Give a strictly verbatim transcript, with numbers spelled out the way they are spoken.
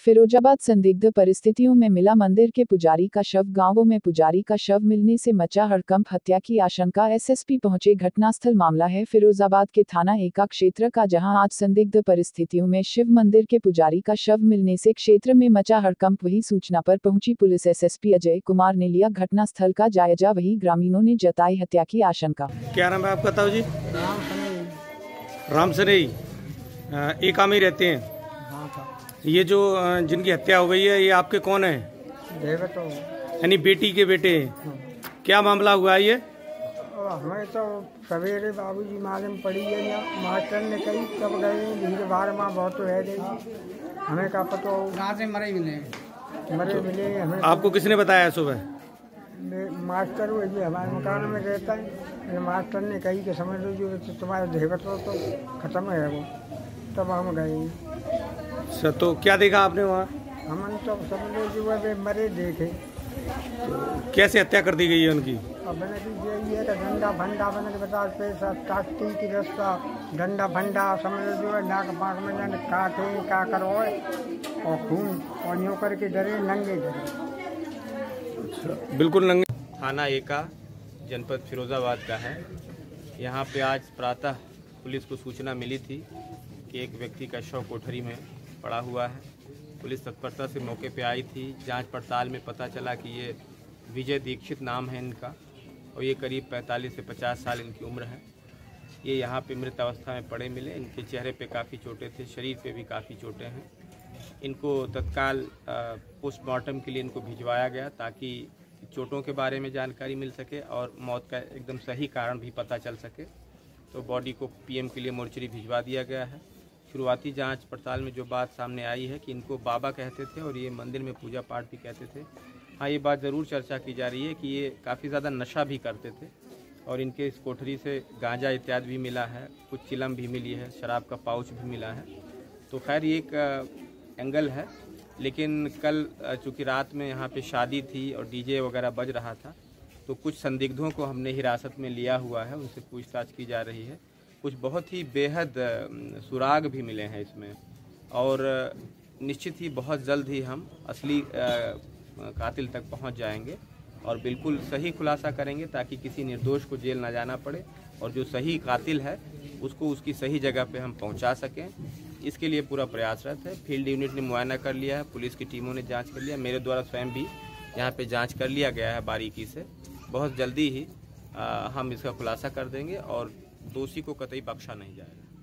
फिरोजाबाद संदिग्ध परिस्थितियों में मिला मंदिर के पुजारी का शव। गांवों में पुजारी का शव मिलने से मचा हड़कंप, हत्या की आशंका। एसएसपी पहुंचे घटनास्थल। मामला है फिरोजाबाद के थाना एका क्षेत्र का, जहां आज संदिग्ध परिस्थितियों में शिव मंदिर के पुजारी का शव मिलने से क्षेत्र में मचा हड़कंप। वही सूचना पर पहुंची पुलिस। एसएसपी अजय कुमार ने लिया घटनास्थल का जायजा। वही ग्रामीणों ने जताई हत्या की आशंका। क्या नाम है आपका ताऊ जी? राम सनई। एका में रहते हैं। ये जो जिनकी हत्या हो गई है, ये आपके कौन है? यानी बेटी के बेटे। क्या मामला हुआ है ये? हमें तो सवेरे बाबूजी मालूम पड़ी है या मास्टर ने कही कब गए भीड़ भाड़ माँ बहुत है गई। हमें का पता रात में मरे मिले मरे तो मिले हमें। आपको किसने बताया सुबह? मास्टर वो जी हमारे मकान में रहता है। मास्टर ने कही कि समझ लो जो तुम्हारे देहवत हो तो खत्म है वो। तब हम गए। सर तो क्या देखा आपने वहाँ? हमने तो समझ लो जो वे मरे देखे। तो कैसे हत्या कर दी गई है उनकी? अब मैंने यही है कि डंडा फंडा मैंने के बता पैसा काटती की रास्ता डंडा फंडा समझ लो जो है नाक पाक में जाने काटे का करो और खून और यूँ करके डरे नंगे डरे। अच्छा, बिल्कुल नंगे। थाना एका जनपद फिरोजाबाद का है। यहाँ पे आज प्रातः पुलिस को सूचना मिली थी कि एक व्यक्ति का शव कोठरी में पड़ा हुआ है। पुलिस तत्परता से मौके पे आई थी। जांच पड़ताल में पता चला कि ये विजय दीक्षित नाम है इनका और ये करीब पैंतालीस से पचास साल इनकी उम्र है। ये यहाँ पे मृत अवस्था में पड़े मिले। इनके चेहरे पे काफ़ी चोटें थे, शरीर पे भी काफ़ी चोटें हैं। इनको तत्काल पोस्टमार्टम के लिए इनको भिजवाया गया ताकि चोटों के बारे में जानकारी मिल सके और मौत का एकदम सही कारण भी पता चल सके। तो बॉडी को पीएम के लिए मोर्चरी भिजवा दिया गया है। शुरुआती जांच पड़ताल में जो बात सामने आई है कि इनको बाबा कहते थे और ये मंदिर में पूजा पाठ भी कहते थे। हाँ, ये बात ज़रूर चर्चा की जा रही है कि ये काफ़ी ज़्यादा नशा भी करते थे और इनके इस कोठरी से गांजा इत्यादि भी मिला है, कुछ चिलम भी मिली है, शराब का पाउच भी मिला है। तो खैर ये एक एंगल है, लेकिन कल चूँकि रात में यहाँ पे शादी थी और डीजे वगैरह बज रहा था, तो कुछ संदिग्धों को हमने हिरासत में लिया हुआ है, उनसे पूछताछ की जा रही है। कुछ बहुत ही बेहद सुराग भी मिले हैं इसमें और निश्चित ही बहुत जल्द ही हम असली कातिल तक पहुंच जाएंगे और बिल्कुल सही खुलासा करेंगे ताकि किसी निर्दोष को जेल ना जाना पड़े और जो सही कातिल है उसको उसकी सही जगह पे हम पहुंचा सकें। इसके लिए पूरा प्रयासरत है। फील्ड यूनिट ने मुआयना कर लिया है, पुलिस की टीमों ने जाँच कर लिया, मेरे द्वारा स्वयं भी यहाँ पर जाँच कर लिया गया है बारीकी से। बहुत जल्दी ही आ, हम इसका खुलासा कर देंगे और दोषी को कतई बख्शा नहीं जाएगा।